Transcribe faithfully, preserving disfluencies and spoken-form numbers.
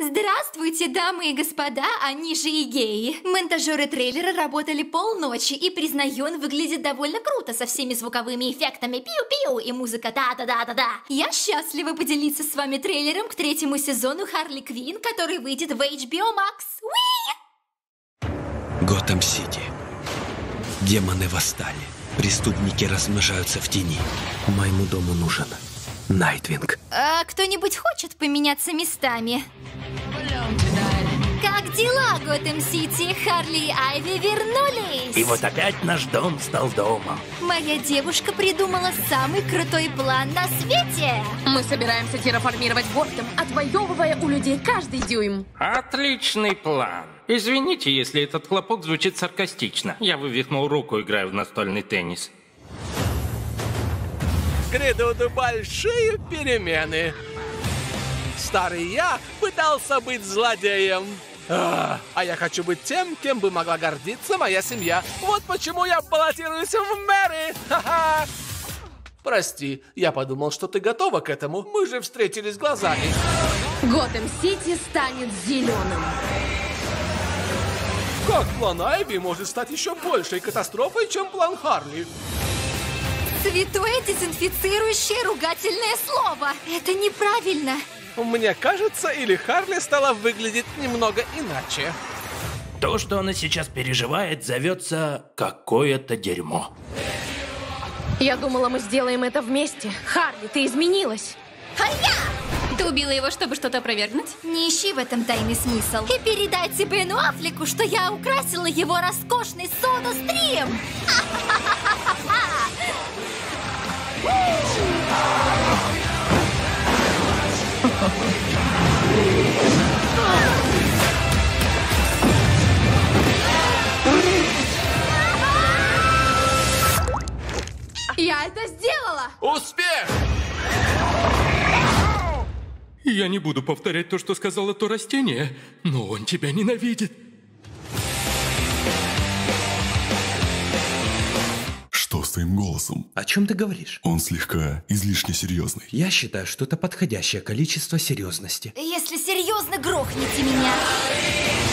Здравствуйте, дамы и господа, они же и геи. Монтажеры трейлера работали полночи, и, признаю, он выглядит довольно круто со всеми звуковыми эффектами пиу-пиу и музыка да-да-да-да-да. Я счастлива поделиться с вами трейлером к третьему сезону Харли Квинн, который выйдет в эйч би о Max. Уи! Готэм-Сити. Демоны восстали. Преступники размножаются в тени. Моему дому нужен Найтвинг. А кто-нибудь хочет поменяться местами? Как дела, Готэм-Сити? Харли и Айви вернулись! И вот опять наш дом стал домом. Моя девушка придумала самый крутой план на свете! Мы собираемся терраформировать Готэм, отвоевывая у людей каждый дюйм. Отличный план. Извините, если этот хлопок звучит саркастично. Я вывихнул руку, играя в настольный теннис. Грядут большие перемены. Старый я пытался быть злодеем. А, а я хочу быть тем, кем бы могла гордиться моя семья. Вот почему я баллотируюсь в мэры. Ха-ха. Прости, я подумал, что ты готова к этому. Мы же встретились глазами. Готэм-Сити станет зеленым. Как план Айви может стать еще большей катастрофой, чем план Харли? Святое дезинфицирующее ругательное слово! Это неправильно! Мне кажется, или Харли стала выглядеть немного иначе. То, что она сейчас переживает, зовется какое-то дерьмо. Я думала, мы сделаем это вместе. Харли, ты изменилась. Ха-я! Ты убила его, чтобы что-то опровергнуть? Не ищи в этом тайный смысл. И передайте Бену Аффлеку, что я украсила его роскошный сода-стрим! Я это сделала! Успех! Я не буду повторять то, что сказала то растение, но он тебя ненавидит. Что с твоим голосом? О чем ты говоришь? Он слегка излишне серьезный. Я считаю, что это подходящее количество серьезности. Если серьезно, грохните меня!